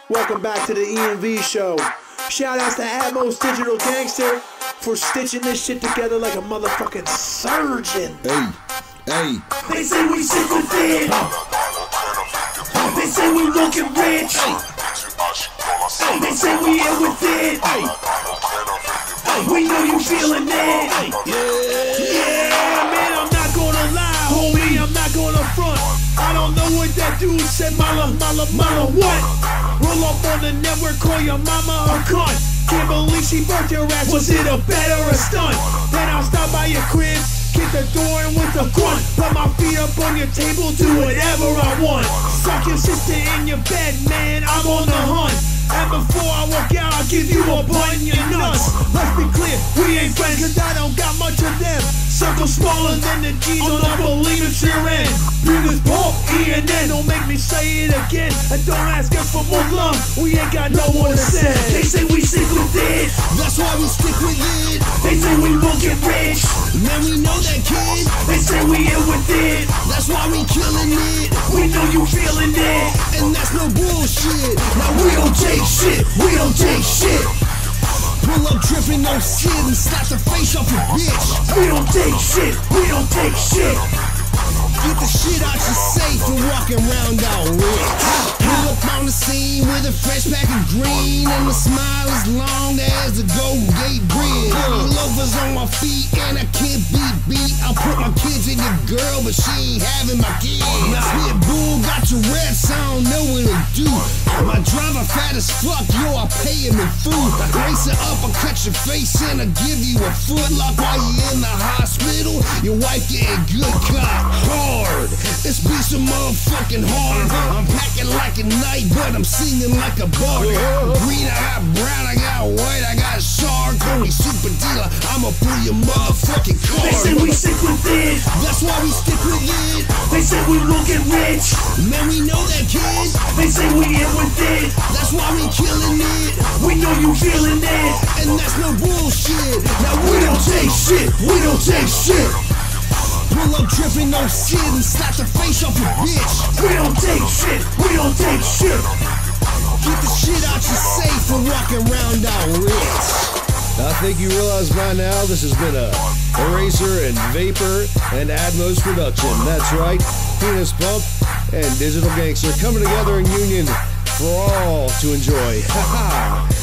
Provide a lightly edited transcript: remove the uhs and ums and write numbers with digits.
Welcome back to the EMV show. Shout outs to Atmos Digital Gangster for stitching this shit together like a motherfucking surgeon. Hey. They say we sick with it. They say we looking rich. They say we in with it. We know you feeling it. Yeah, man, I'm not gonna lie, homie, I'm not gonna front. I don't know what that dude said, mala, what? Roll up on the network, call your mama a cunt. Can't believe she burnt your ass, was it a bet or a stunt? Then I'll stop by your crib, kick the door in with a grunt. Put my feet up on your table, do whatever I want. Suck your sister in your bed, man, I'm on the hunt. And before I walk out, I'll give you a bun in your nuts. Let's be clear, we ain't friends, cause I don't got much of them. Circle smaller than the G's on unbelievers here end. Breathers Paul, E&N, don't make me say it again. And don't ask us for more love, we ain't got no more to say. They say we stick with it. That's why we stick with it. They say we won't get rich. Man, we know that, kid. They say we in with it. That's why we killing it. We know you feeling it. And that's no bullshit. Now we don't take shit. We don't take shit. Pull up dripping no shit and slap the face off your bitch. We don't take shit. We don't take shit. Get the shit out your safe and walking around all rich. Pull up on the scene with a fresh pack of green and the smile as long as the Golden Gate Bridge. Loafers on my feet and I can't be beat. I'll put my kids in your girl, but she ain't having my kids. Pitbull got Tourette's, I don't know what it'll do. My driver fat as fuck, yo, I pay him in food. Race it up, I'll cut your face and I'll give you a footlock while you in the hospital. Your wife getting good cock hard. This be some motherfucking hard. I'm packing like a knight, but I'm singing like a bard. Green, I got brown, I got white, I got shark. Only super dealer, I'ma pull your motherfucking card. They say we stick with it. That's why we stick with it. They say we won't get rich. Man, we know that, kid. They say we in with it. That's why we killing it. We know you feeling it. And that's no bullshit. Now We don't take shit. We don't take shit. pull up dripping no shit and slap the face off your bitch. We don't take shit. We don't take shit. Get the shit out your safe for walking around all rich. I think you realize by now this has been a Eraser and Vapor and Atmos production. That's right, Penis Pump and Digital Gangster coming together in union for all to enjoy. Ha ha!